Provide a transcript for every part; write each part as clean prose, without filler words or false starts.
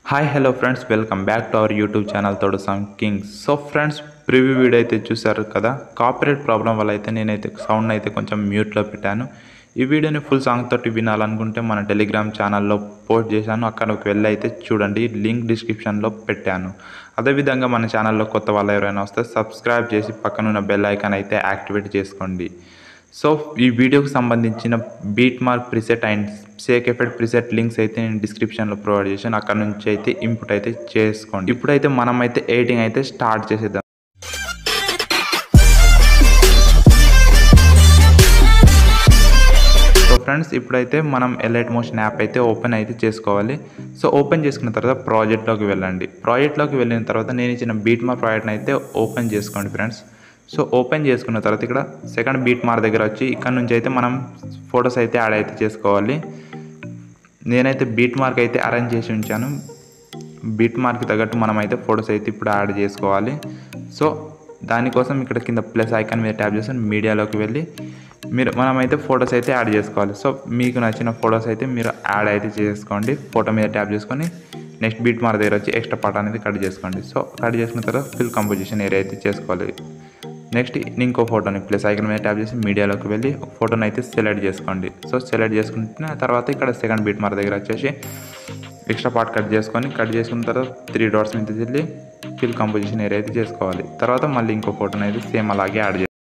Hi hello friends, welcome back to our YouTube channel Thodasam kings. So friends, preview video అయితే చూసారు కదా. Copyright problem వల్ల అయితే నేనైతే సౌండ్ అయితే కొంచెం మ్యూట్లో పెట్టాను. ఈ వీడియోని ఫుల్ సాంగ్ తోటి వినాలనుకుంటే మన టెలిగ్రామ్ ఛానల్లో పోస్ట్ చేశాను, అక్కడికి వెళ్ళి అయితే చూడండి. లింక్ డిస్క్రిప్షన్లో పెట్టాను. అదేవిధంగా మన ఛానల్లో కొత్త వాళ్ళు ఎవరైనా వస్తే సబ్స్క్రైబ్ చేసి పక్కనున్న బెల్ ఐకాన్ అయితే యాక్టివేట్ చేసుకోండి. సో ఈ వీడియోకి సంబంధించిన beat mark preset and shake effect preset links అయితే నేను డిస్క్రిప్షన్లో ప్రొవైడ్ చేశాను, అక్కడ నుంచి అయితే ఇంపుట్ అయితే చేసుకోండి. ఇప్పుడైతే మనం అయితే ఎడిటింగ్ అయితే స్టార్ట్ చేసేద్దాం. సో ఫ్రెండ్స్, ఇప్పుడైతే మనం ఎలైట్ మోషన్ యాప్ అయితే ఓపెన్ అయితే చేసుకోవాలి. సో ఓపెన్ చేసుకున్న తర్వాత ప్రాజెక్ట్లోకి వెళ్ళండి. ప్రాజెక్ట్లోకి వెళ్ళిన తర్వాత నేను ఇచ్చిన బీట్ మార్క్ ప్రాజెక్ట్ని అయితే ఓపెన్ చేసుకోండి ఫ్రెండ్స్. సో ఓపెన్ చేసుకున్న తర్వాత ఇక్కడ సెకండ్ బీట్ మార్క్ దగ్గర వచ్చి ఇక్కడ నుంచి అయితే మనం ఫొటోస్ అయితే యాడ్ అయితే చేసుకోవాలి. నేనైతే బీట్ మార్క్ అయితే అరేంజ్ చేసి ఉంచాను. బీట్ మార్క్ తగ్గట్టు మనం అయితే ఫొటోస్ అయితే ఇప్పుడు యాడ్ చేసుకోవాలి. సో దానికోసం ఇక్కడ కింద ప్లస్ ఐకాన్ మీద ట్యాప్ చేసి మీడియాలోకి వెళ్ళి మనమైతే ఫొటోస్ అయితే యాడ్ చేసుకోవాలి. సో మీకు నచ్చిన ఫొటోస్ అయితే మీరు యాడ్ అయితే చేసుకోండి. ఫోటో మీద ట్యాప్ చేసుకొని నెక్స్ట్ బీట్ మార్క్ దగ్గర వచ్చి ఎక్స్ట్రా పార్ట్ అనేది కట్ చేసుకోండి. సో కట్ చేసుకున్న తర్వాత ఫిల్ కంపోజిషన్ ఏరియా అయితే చేసుకోవాలి. నెక్స్ట్ ఇంకో ఫోటోని ప్లస్ ఐకాన్ మీద ట్యాప్ చేసి మీడియాలోకి వెళ్ళి ఒక ఫోటోని అయితే సెలెక్ట్ చేసుకోండి. సో సెలెక్ట్ చేసుకున్న తర్వాత ఇక్కడ సెకండ్ బీట్ మార్క్ దగ్గర వచ్చేసి ఎక్స్ట్రా పార్ట్ కట్ చేసుకున్న తర్వాత 3 డాట్స్ మీద వెళ్ళి ఫిల్ కంపోజిషన్ ఏరియా అయితే చేసుకోవాలి. తర్వాత మళ్ళీ ఇంకో ఫోటోని అయితే సేమ్ అలాగే యాడ్ చేయాలి.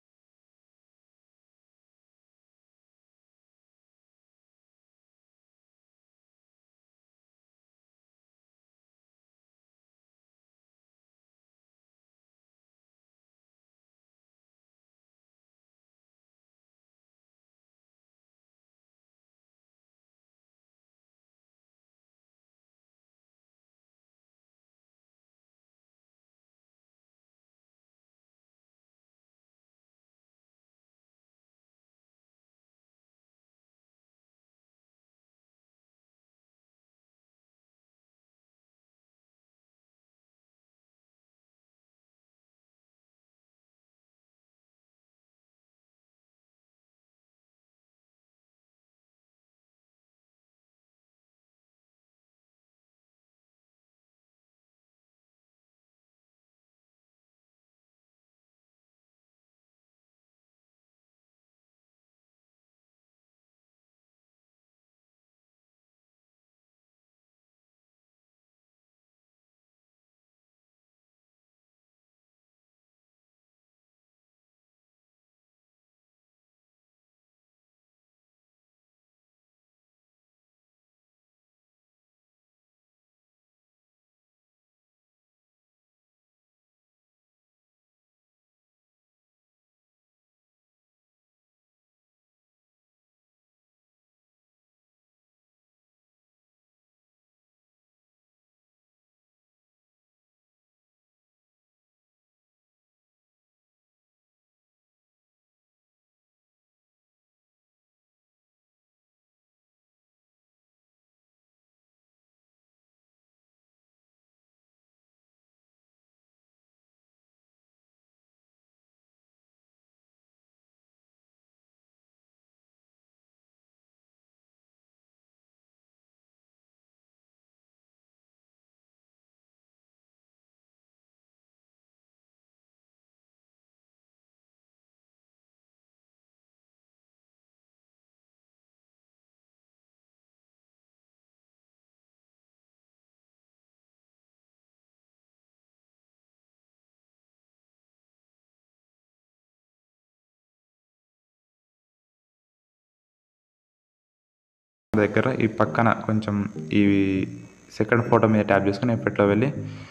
దగ్గర ఈ పక్కన కొంచెం ఈ సెకండ్ ఫోటో మీద ట్యాప్ చేసుకుని ఎఫెక్ట్లో వెళ్ళి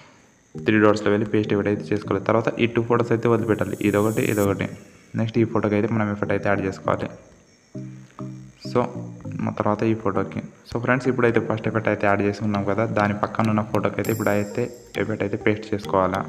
3 డాట్స్లో వెళ్ళి పేస్ట్ ఎఫెక్ట్ అయితే చేసుకోవాలి. తర్వాత ఈ 2 ఫొటోస్ అయితే వదిలిపెట్టాలి, ఇదొకటి. నెక్స్ట్ ఈ ఫోటోకి అయితే మనం ఎఫెక్ట్ అయితే యాడ్ చేసుకోవాలి. సో తర్వాత ఈ ఫోటోకి ఫ్రెండ్స్, ఇప్పుడైతే ఫస్ట్ ఎఫెక్ట్ అయితే యాడ్ చేసుకున్నాం కదా, దాని పక్కన ఉన్న ఫోటోకి అయితే ఇప్పుడు అయితే ఎఫెక్ట్ అయితే పేస్ట్ చేసుకోవాలా.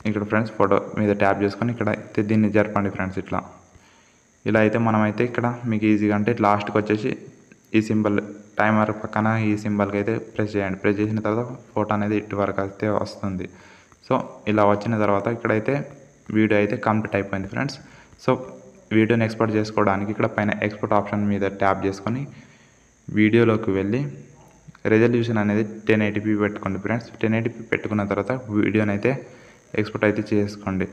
ఇక్కడ ఫ్రెండ్స్ ఫోటో మీద ట్యాప్ చేసుకొని ఇక్కడ అయితే దీన్ని జరపండి ఫ్రెండ్స్. ఇలా అయితే మనమైతే ఇక్కడ మీకు ఈజీగా అంటే లాస్ట్కి వచ్చేసి ఈ సింబల్ టైమర్ పక్కన ఈ సింబల్కి అయితే ప్రెస్ చేయండి. ప్రెస్ చేసిన తర్వాత ఫోటో అనేది ఇటు వరకు అయితే వస్తుంది. సో ఇలా వచ్చిన తర్వాత ఇక్కడైతే వీడియో అయితే కంప్లీట్ అయిపోయింది ఫ్రెండ్స్. సో వీడియోని ఎక్స్పోర్ట్ చేసుకోవడానికి ఇక్కడ పైన ఎక్స్పోర్ట్ ఆప్షన్ మీద ట్యాప్ చేసుకొని వీడియోలోకి వెళ్ళి రెజల్యూషన్ అనేది 1080p పెట్టుకోండి ఫ్రెండ్స్. 1080p పెట్టుకున్న తర్వాత వీడియోని అయితే ఎక్స్పోర్ట్ అయితే చేసుకోండి.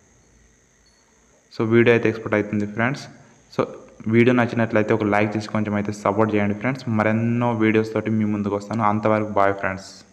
సో వీడియో అయితే ఎక్స్పోర్ట్ అవుతుంది ఫ్రెండ్స్. సో వీడియో నచ్చినట్లయితే ఒక లైక్ చేసి కొంచెం అయితే సపోర్ట్ చేయండి ఫ్రెండ్స్. మరెన్నో వీడియోస్ తోటి మీ ముందుకు వస్తాను. అంతవరకు బాయ్ ఫ్రెండ్స్.